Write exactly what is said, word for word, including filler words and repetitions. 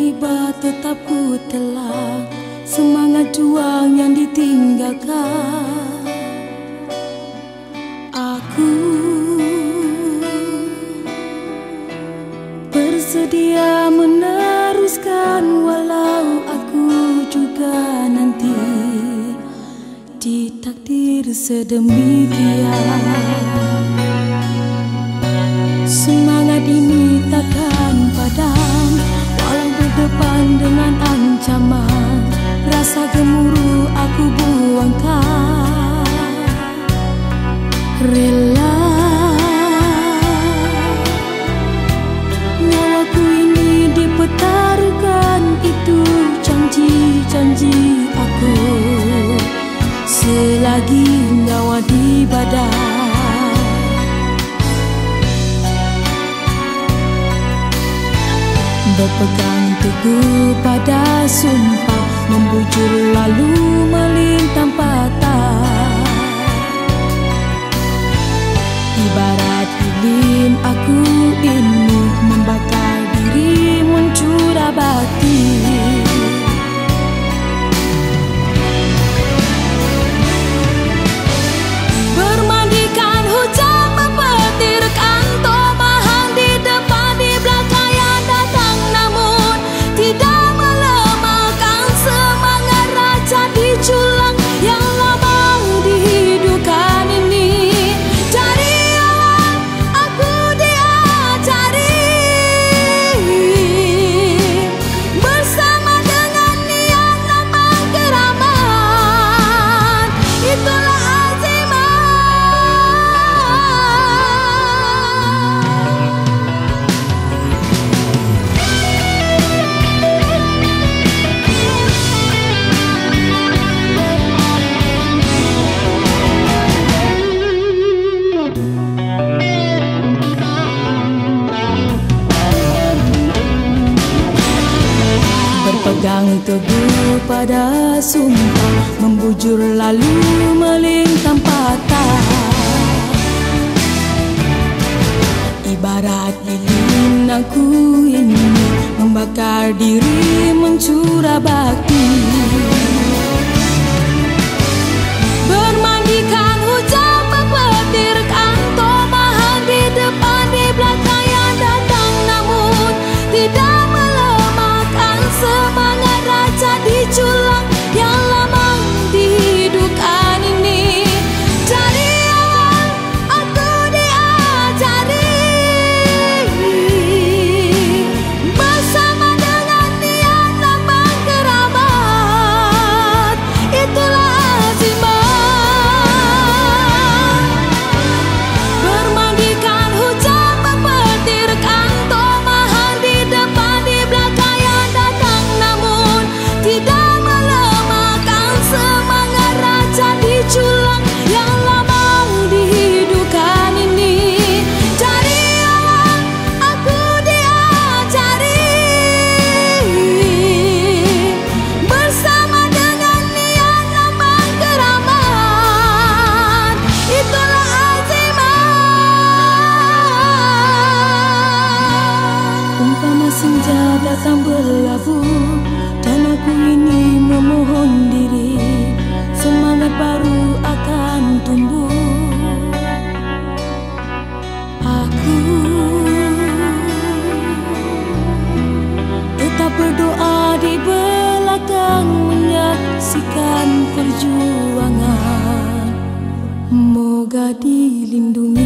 tiba tetap ku telah semangat juang yang ditinggalkan. Aku bersedia meneruskan walau aku juga nanti ditakdir sedemikian. Semangat ini takkan padam walau berdepan dengan ancaman. Rasa gemuruh aku buangkan, rela nyawaku ini dipertaruhkan. Itu janji-janji aku selagi nyawa di badan. Berpegang teguh pada sumpah, membujur lalu melintang patah. Ibarat lilin aku ini membakar diri, mencurah bakti. Bermandikan hujan mempetir kantor mahang di depan di belakang yang datang, namun tidak melemahkan semangat raja diculang yang lama dihidupkan ini. Dari awal aku diajari bersama dengan niat lambang keramat, itulah azimah. Berpegang teguh pada sumpah, membujur lalu melintang patah. Ibarat lilin aku ini membakar diri, mencurah bakti. Bermandikan hujan mempetir kantor mahal di depan di belakang yang datang, namun tidak melemahkan semangat raja diculang yang lama dihidupkan ini. Dari awal aku diajari bersama dengan niat lambang keramat, itulah azimah. Bermandikan hujan mempetir kantor mahal di depan di belakang yang datang, namun tidak melemahkan semangat raja diculang yang lama dihidupkan ini. Dari awal aku diajari bersama dengan niat lambang keramat, itulah azimah. Umpama senja datang berlabuh dan aku ini memohon diri, semangat baru akan tumbuh. Aku tetap berdoa di belakang menyaksikan perjuangan, moga dilindungi